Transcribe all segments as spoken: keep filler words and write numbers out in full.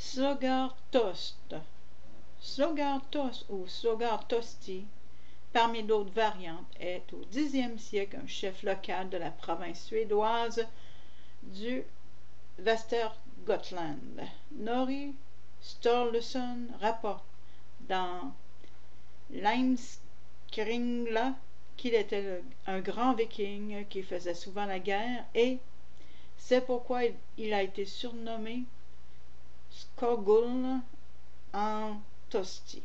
Slogartost. Slogartos ou Slogartosti, parmi d'autres variantes, est au dixième siècle un chef local de la province suédoise du Västergötland. Snorri Sturluson rapporte dans l'Heimskringla qu'il était le, un grand viking qui faisait souvent la guerre, et c'est pourquoi il, il a été surnommé Skogul en Tosti.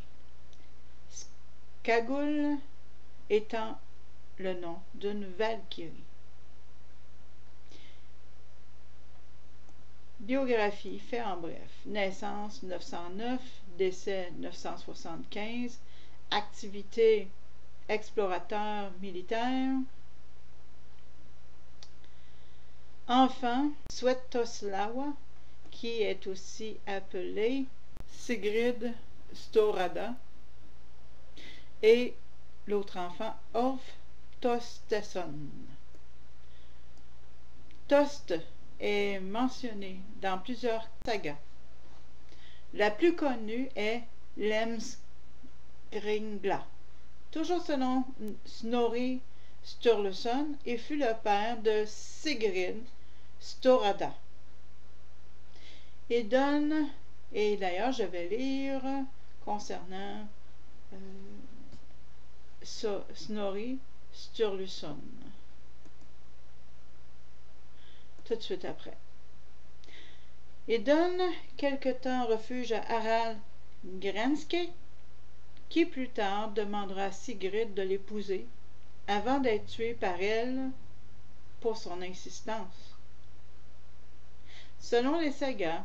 Skagul étant le nom d'une valkyrie. Biographie fait en bref. Naissance neuf cent neuf, décès neuf cent soixante-quinze, activité explorateur militaire. Enfant, Svettoslawa, qui est aussi appelée Sigrid Storada, et l'autre enfant, Orf Tostesson. Tost est mentionné dans plusieurs sagas. La plus connue est l'Heimskringla, toujours selon Snorri Sturluson, et fut le père de Sigrid Storada. Il donne, et d'ailleurs je vais lire concernant euh, so, Snorri Sturluson tout de suite après. Il donne quelque temps refuge à Harald Granske, qui plus tard demandera à Sigrid de l'épouser, avant d'être tué par elle pour son insistance. Selon les sagas,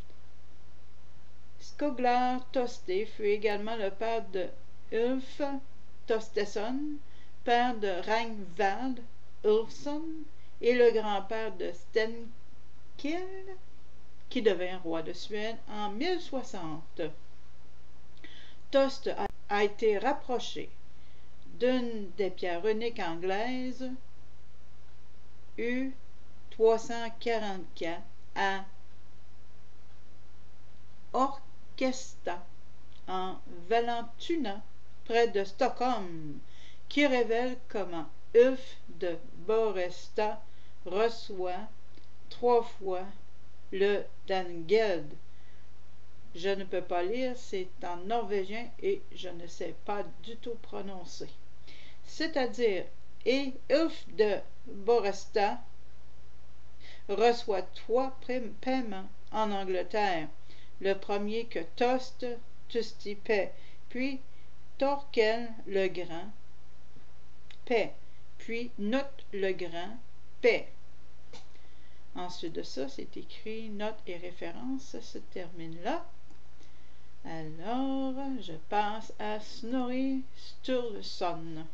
Skoglar Tosti fut également le père de Ulf Tostesson, père de Ragnvald Ulfsson, et le grand-père de Stenkil, qui devint roi de Suède en mille soixante. Tost a, a été rapproché d'une des pierres runiques anglaises U trois cent quarante-quatre à Orkesta en Vallentuna, près de Stockholm, qui révèle comment Ulf de Boresta reçoit trois fois le Dangeld. Je ne peux pas lire, c'est en norvégien et je ne sais pas du tout prononcer. C'est-à-dire, et Ulf de Boresta reçoit trois paiements en Angleterre. Le premier que Tost Tusti paie, puis Thorkel le Grand paie, puis Note le Grand paie. Ensuite de ça, c'est écrit note et référence, ça se termine là. Alors, je passe à Snorri Sturluson.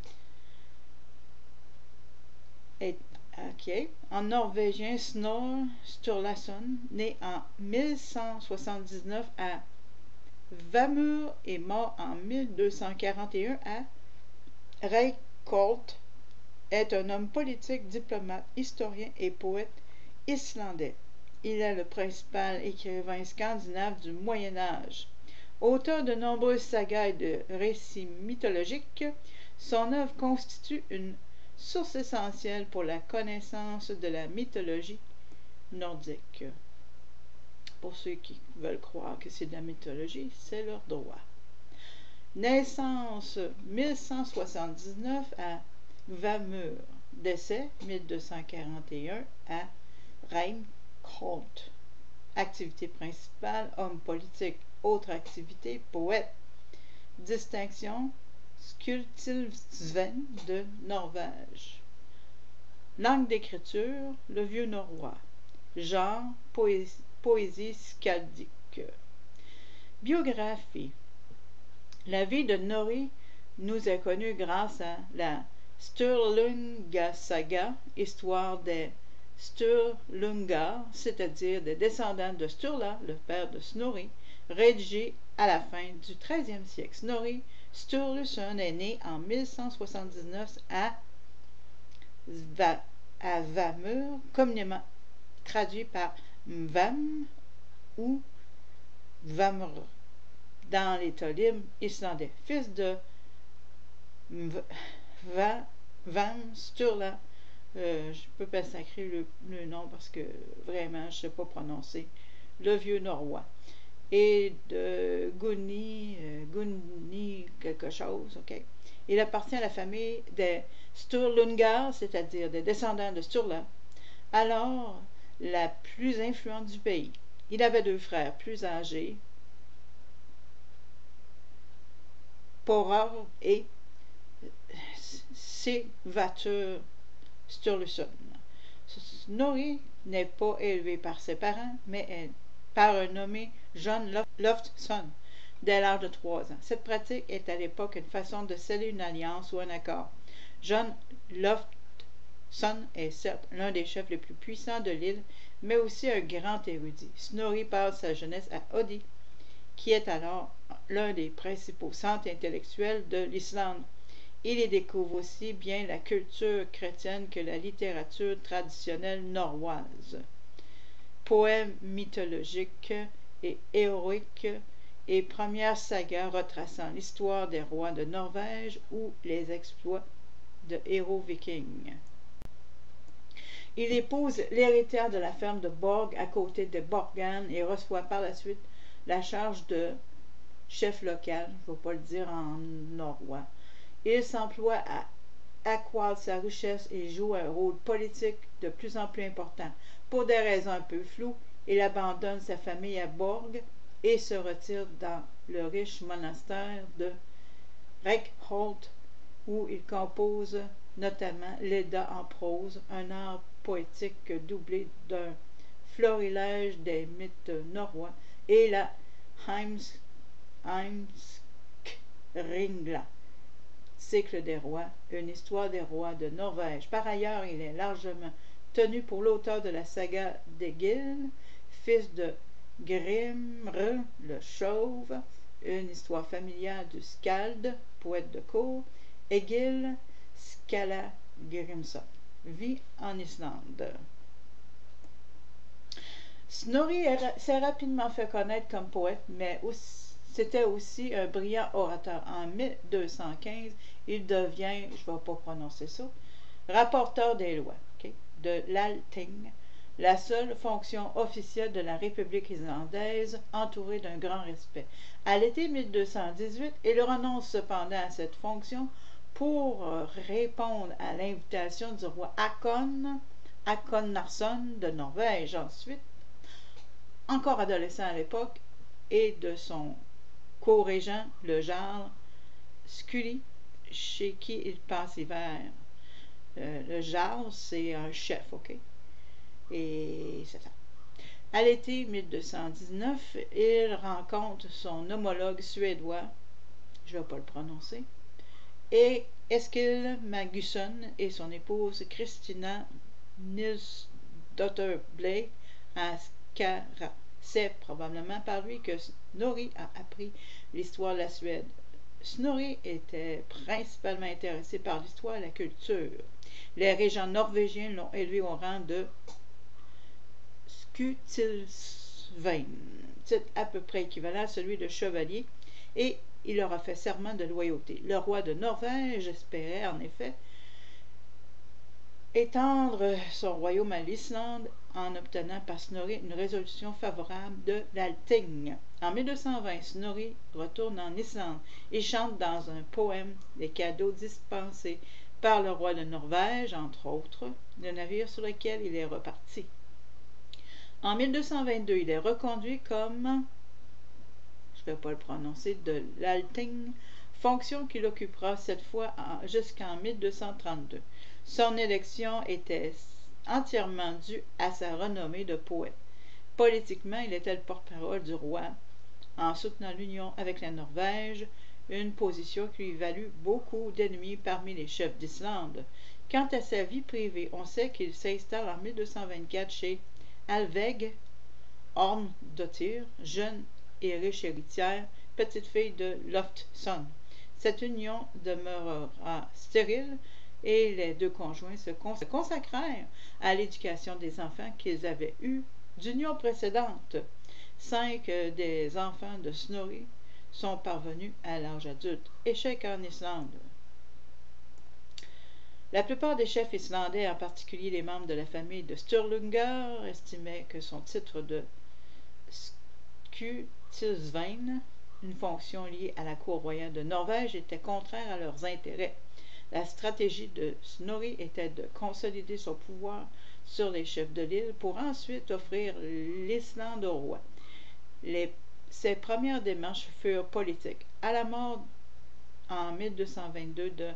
Et, ok, en norvégien, Snorre Sturlason, né en mille cent soixante-dix-neuf à Vamur et mort en mille deux cent quarante et un à Reykholt, est un homme politique, diplomate, historien et poète islandais. Il est le principal écrivain scandinave du Moyen Âge. Auteur de nombreuses sagas et de récits mythologiques, son œuvre constitue une source essentielle pour la connaissance de la mythologie nordique. Pour ceux qui veulent croire que c'est de la mythologie, c'est leur droit. Naissance mille cent soixante-dix-neuf à Vamur. Décès mille deux cent quarante et un à Reykholt. Activité principale, homme politique. Autre activité, poète. Distinction, Skultilsven de Norvège. Langue d'écriture, le vieux norrois. Genre, poésie, poésie skaldique. Biographie. La vie de Snorri nous est connue grâce à la Sturlunga saga, histoire des Sturlungar, c'est-à-dire des descendants de Sturla, le père de Snorri, rédigée à la fin du treizième siècle. Snorri Sturluson est né en mille cent soixante-dix-neuf à, Va, à Vamur, communément traduit par Mvam ou Vamr dans les Tolim islandais, fils de Va, Vam Sturla. Euh, je peux pas sacrer le, le nom parce que vraiment je ne sais pas prononcer le vieux norrois, et de Gunni, euh, Gunni quelque chose, ok. Il appartient à la famille des Sturlungar, c'est-à-dire des descendants de Sturla, alors la plus influente du pays. Il avait deux frères plus âgés, Porar et Sivatur Sturluson. Snorri n'est pas élevé par ses parents, mais par un nommé John Loftsson dès l'âge de trois ans. Cette pratique est à l'époque une façon de sceller une alliance ou un accord. John Loftsson est certes l'un des chefs les plus puissants de l'île, mais aussi un grand érudit. Snorri passe sa jeunesse à Oddi, qui est alors l'un des principaux centres intellectuels de l'Islande. Il y découvre aussi bien la culture chrétienne que la littérature traditionnelle norroise, poèmes mythologiques et héroïques et premières sagas retraçant l'histoire des rois de Norvège ou les exploits de héros vikings. Il épouse l'héritière de la ferme de Borg à côté de Borgan et reçoit par la suite la charge de chef local, je ne vais pas le dire en norrois. Il s'emploie à accroître sa richesse et joue un rôle politique de plus en plus important. Pour des raisons un peu floues, il abandonne sa famille à Borg et se retire dans le riche monastère de Reykholt, où il compose notamment l'Edda en prose, un art poétique doublé d'un florilège des mythes norrois, et la Heims, Heimskringla, cycle des rois, une histoire des rois de Norvège. Par ailleurs, il est largement tenu pour l'auteur de la saga d'Egil, fils de Grimr le Chauve, une histoire familiale du Skald, poète de cour. Egil Skallagrimson vit en Islande. Snorri s'est rapidement fait connaître comme poète, mais c'était aussi un brillant orateur. En mille deux cent quinze, il devient, je ne vais pas prononcer ça, rapporteur des lois, okay, de l'Althing, la seule fonction officielle de la République islandaise, entourée d'un grand respect. À l'été mille deux cent dix-huit, il renonce cependant à cette fonction pour répondre à l'invitation du roi Hakon, Hakonnarsson de Norvège ensuite, encore adolescent à l'époque, et de son co-régent, le jarl Scully, chez qui il passe l'hiver. Euh, le jarl, c'est un chef, ok? Et c'est ça. À l'été mille deux cent dix-neuf, il rencontre son homologue suédois, je ne vais pas le prononcer, et Eskil Magnusson et son épouse Christina Nilsdotter Blake à Skara. C'est probablement par lui que Snorri a appris l'histoire de la Suède. Snorri était principalement intéressé par l'histoire et la culture. Les régents norvégiens l'ont élevé au rang de Skutilsvein, titre à peu près équivalent à celui de chevalier, et il leur a fait serment de loyauté. Le roi de Norvège espérait en effet étendre son royaume à l'Islande en obtenant par Snorri une résolution favorable de l'Althing. En mille deux cent vingt, Snorri retourne en Islande et chante dans un poème les cadeaux dispensés par le roi de Norvège, entre autres, le navire sur lequel il est reparti. En mille deux cent vingt-deux, il est reconduit comme, je ne vais pas le prononcer, de l'Althing, fonction qu'il occupera cette fois jusqu'en mille deux cent trente-deux. Son élection était entièrement due à sa renommée de poète. Politiquement, il était le porte-parole du roi en soutenant l'union avec la Norvège, une position qui lui valut beaucoup d'ennemis parmi les chefs d'Islande. Quant à sa vie privée, on sait qu'il s'installe en mille deux cent vingt-quatre chez Alveg Ormdottir, jeune et riche héritière, petite fille de Loftsson. Cette union demeurera stérile et les deux conjoints se consacrèrent à l'éducation des enfants qu'ils avaient eus d'union précédente. Cinq euh, des enfants de Snorri sont parvenus à l'âge adulte. Échec en Islande. La plupart des chefs islandais, en particulier les membres de la famille de Sturlungar, estimaient que son titre de Skutilsvein, une fonction liée à la cour royale de Norvège, était contraire à leurs intérêts. La stratégie de Snorri était de consolider son pouvoir sur les chefs de l'île pour ensuite offrir l'Islande au roi. Les, ses premières démarches furent politiques. À la mort en mille deux cent vingt-deux de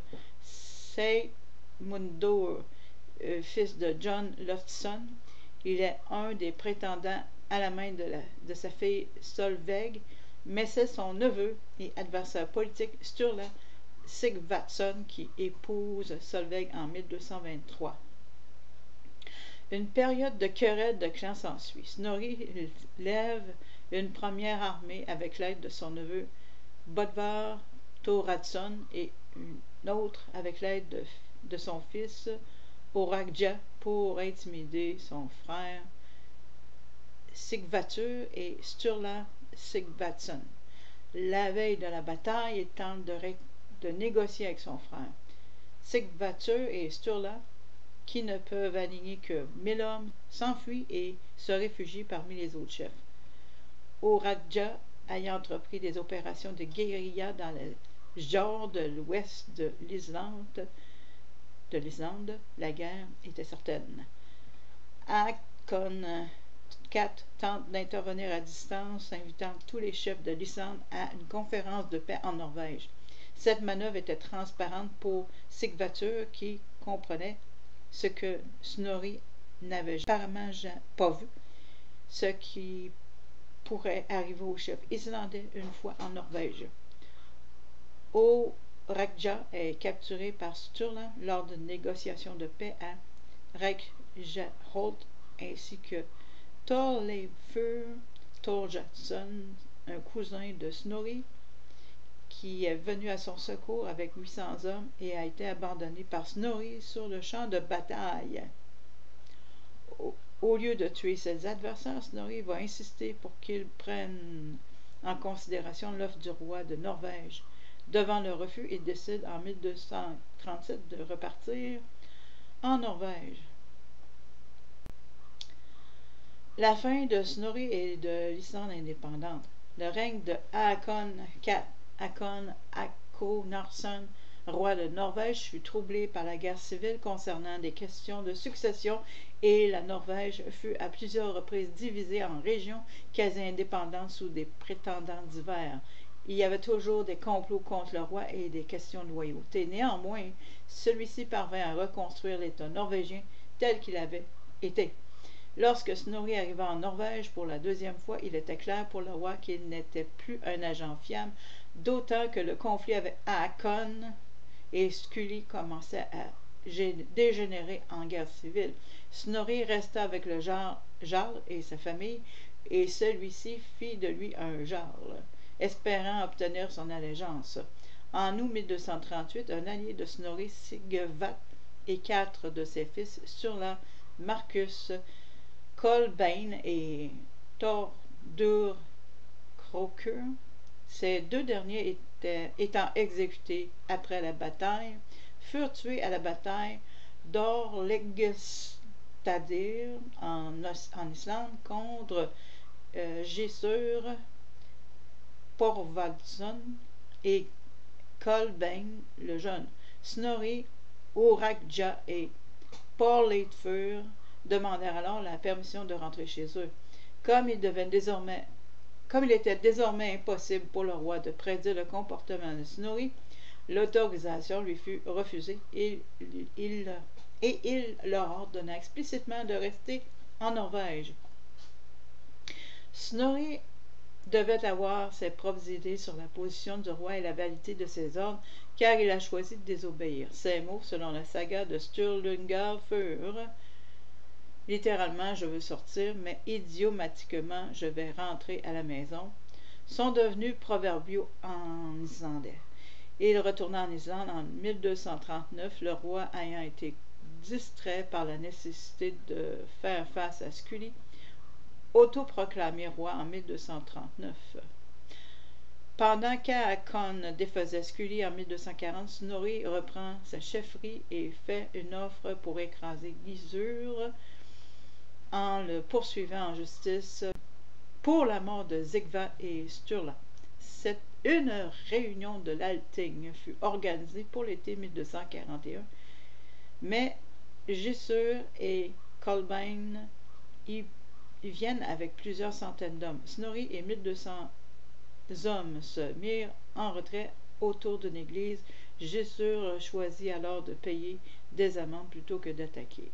Seymundur, euh, fils de John Loftsson, il est un des prétendants à la main de, la, de sa fille Solveig, mais c'est son neveu et adversaire politique Sturla Sigvatsson qui épouse Solveig en mille deux cent vingt-trois. Une période de querelle de clans s'ensuit. Snorri lève une première armée avec l'aide de son neveu Bodvar Thoradsson et une autre avec l'aide de, de son fils Orakja pour intimider son frère Sigvatur et Sturla Sigvatsson. La veille de la bataille, il tente de, de négocier avec son frère. Sigvatur et Sturla, qui ne peuvent aligner que mille hommes, s'enfuient et se réfugient parmi les autres chefs. Orakja ayant entrepris des opérations de guérilla dans le genre de l'ouest de l'Islande, de l'Islande, la guerre était certaine. Hakon quatre tente d'intervenir à distance, invitant tous les chefs de l'Islande à une conférence de paix en Norvège. Cette manœuvre était transparente pour Sigvatur, qui comprenait ce que Snorri n'avait apparemment pas vu, ce qui pourrait arriver aux chefs islandais une fois en Norvège. Orakja est capturé par Sturla lors d'une négociation de paix à Reykjaholt, ainsi que Thorleifur Thorjarson, un cousin de Snorri, qui est venu à son secours avec huit cents hommes et a été abandonné par Snorri sur le champ de bataille. Au, au lieu de tuer ses adversaires, Snorri va insister pour qu'ils prennent en considération l'offre du roi de Norvège. Devant le refus, il décide en mille deux cent trente-sept de repartir en Norvège. La fin de Snorri et de l'Islande indépendante. Le règne de Hakon quatre, Hakon Hakonarsson, roi de Norvège, fut troublé par la guerre civile concernant des questions de succession et la Norvège fut à plusieurs reprises divisée en régions quasi indépendantes sous des prétendants divers. Il y avait toujours des complots contre le roi et des questions de loyauté. Néanmoins, celui-ci parvint à reconstruire l'État norvégien tel qu'il avait été. Lorsque Snorri arriva en Norvège pour la deuxième fois, il était clair pour le roi qu'il n'était plus un agent fiable, d'autant que le conflit avec Hakon et Skuli commençait à dégénérer en guerre civile. Snorri resta avec le jarl et sa famille, et celui-ci fit de lui un jarl, espérant obtenir son allégeance. En août mille deux cent trente-huit, un allié de Snorri, Sigvat, et quatre de ses fils, Sturla, Marcus, Kolbein et Thordur Krokur, ces deux derniers étaient, étant exécutés après la bataille, furent tués à la bataille d'Orlegstadir en, en Islande contre euh, Gissur Porvaldsson et Kolbein le jeune. Snorri, Orakja et Thorleifur demandèrent alors la permission de rentrer chez eux. Comme il devait désormais, comme il était désormais impossible pour le roi de prédire le comportement de Snorri, l'autorisation lui fut refusée et il, et il leur ordonna explicitement de rester en Norvège. Snorri devait avoir ses propres idées sur la position du roi et la validité de ses ordres, car il a choisi de désobéir. Ces mots, selon la saga de Sturlungar, furent littéralement « je veux sortir, mais idiomatiquement je vais rentrer à la maison », sont devenus proverbiaux en islandais. Il retourna en Islande en mille deux cent trente-neuf, le roi ayant été distrait par la nécessité de faire face à Skuli. autoproclamé roi en mille deux cent trente-neuf. Pendant qu'Haakon défaisait Scully en mille deux cent quarante, Snorri reprend sa chefferie et fait une offre pour écraser Gizur en le poursuivant en justice pour la mort de Sigva et Sturla. Cette, une réunion de l'Althing fut organisée pour l'été mille deux cent quarante et un, mais Gissur et Kolbein y, y viennent avec plusieurs centaines d'hommes. Snorri et mille deux cents hommes se mirent en retrait autour d'une église. Gissur choisit alors de payer des amendes plutôt que d'attaquer.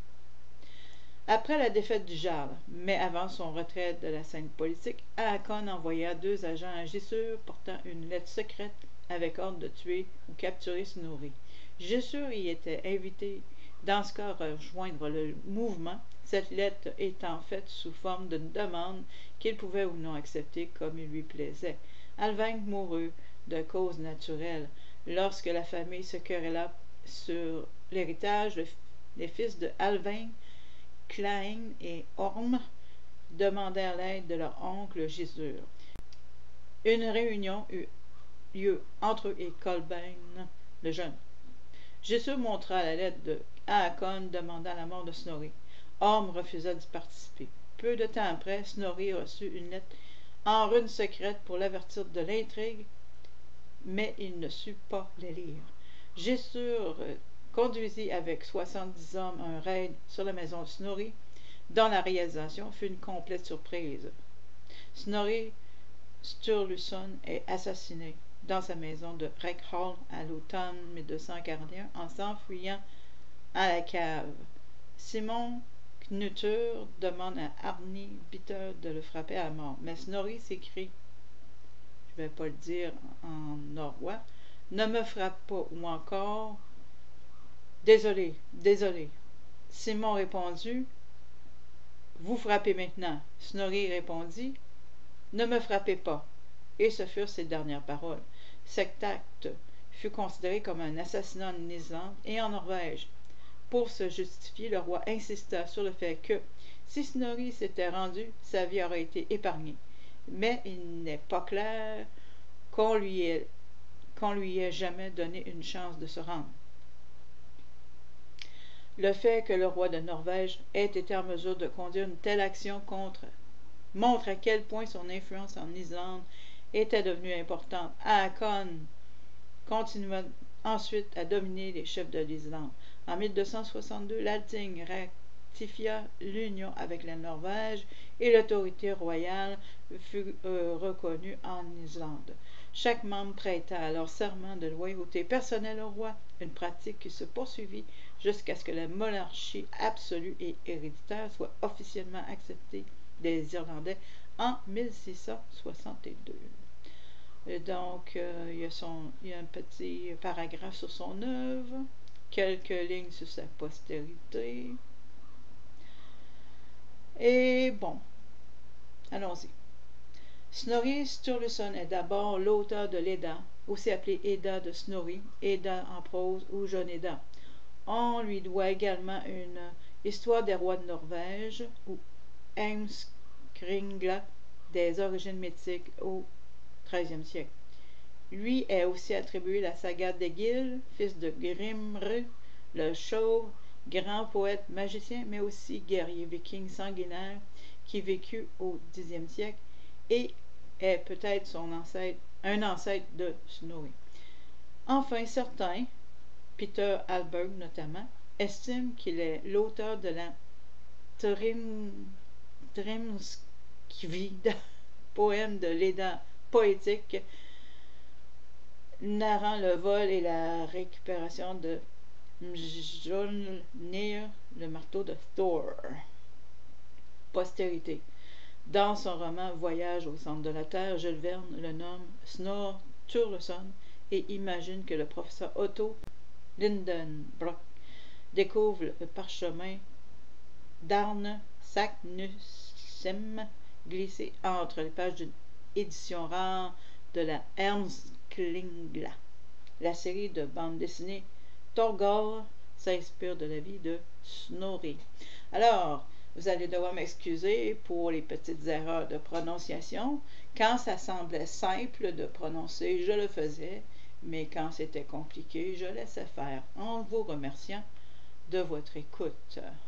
Après la défaite du Jarl, mais avant son retrait de la scène politique, Haakon envoya deux agents à Gissur portant une lettre secrète avec ordre de tuer ou capturer Snorri. Gissur y était invité dans ce cas à rejoindre le mouvement, cette lettre étant faite sous forme d'une demande qu'il pouvait ou non accepter comme il lui plaisait. Alving mourut de cause naturelle. Lorsque la famille se querella sur l'héritage, les fils de Alving, Klein et Orm, demandèrent l'aide de leur oncle Gissur. Une réunion eut lieu entre eux et Kolbein le jeune. Gissur montra la lettre de Haakon demandant la mort de Snorri. Orm refusa d'y participer. Peu de temps après, Snorri reçut une lettre en rune secrète pour l'avertir de l'intrigue, mais il ne sut pas les lire. Gissur conduisit avec soixante-dix hommes un raid sur la maison de Snorri, dont la réalisation fut une complète surprise. Snorri Sturluson est assassiné dans sa maison de Rechhall à l'automne mille deux cent quarante et un en s'enfuyant à la cave. Simon Knutur demande à Arni Bitter de le frapper à mort, mais Snorri s'écrie, je ne vais pas le dire en norrois, « Ne me frappe pas » ou encore « Désolé, désolé ». Simon répondit « Vous frappez maintenant ». Snorri répondit « Ne me frappez pas ». Et ce furent ses dernières paroles. Cet acte fut considéré comme un assassinat en Islande et en Norvège. Pour se justifier, le roi insista sur le fait que, si Snorri s'était rendu, sa vie aurait été épargnée. Mais il n'est pas clair qu'on lui ait, qu'on lui ait jamais donné une chance de se rendre. Le fait que le roi de Norvège ait été en mesure de conduire une telle action contre montre à quel point son influence en Islande était devenue importante. Haakon continua ensuite à dominer les chefs de l'Islande. En mille deux cent soixante-deux, l'Althing ratifia l'union avec la Norvège et l'autorité royale fut euh, reconnue en Islande. Chaque membre prêta alors serment de loyauté personnelle au roi, une pratique qui se poursuivit jusqu'à ce que la monarchie absolue et héréditaire soit officiellement acceptée des Irlandais en mille six cent soixante-deux. Et donc, euh, il, y a son, il y a un petit paragraphe sur son œuvre, quelques lignes sur sa postérité. Et bon, allons-y. Snorri Sturluson est d'abord l'auteur de l'Edda, aussi appelée Edda de Snorri, Edda en prose ou Jeune Edda. On lui doit également une Histoire des rois de Norvège ou Heimskringla des origines mythiques au treizième siècle. Lui est aussi attribué la saga d'Egil, fils de Grimr, le chauve, grand poète magicien, mais aussi guerrier viking sanguinaire qui vécut au dixième siècle et est peut-être son ancêtre, un ancêtre de Snorri. Enfin, certains, Peter Hallberg notamment, estiment qu'il est l'auteur de la Trimskvida, poème de l'Edda poétique narrant le vol et la récupération de Mjolnir, le marteau de Thor. Postérité. Dans son roman Voyage au centre de la Terre, Jules Verne le nomme Snorre Sturluson et imagine que le professeur Otto Lindenbrock découvre le parchemin d'Arne Saknussemm glissé entre les pages d'une édition rare de la Heimskringla. La série de bande dessinée Thorgol s'inspire de la vie de Snorri. Alors, Vous allez devoir m'excuser pour les petites erreurs de prononciation. Quand ça semblait simple de prononcer, je le faisais, mais quand c'était compliqué, je laissais faire, en vous remerciant de votre écoute.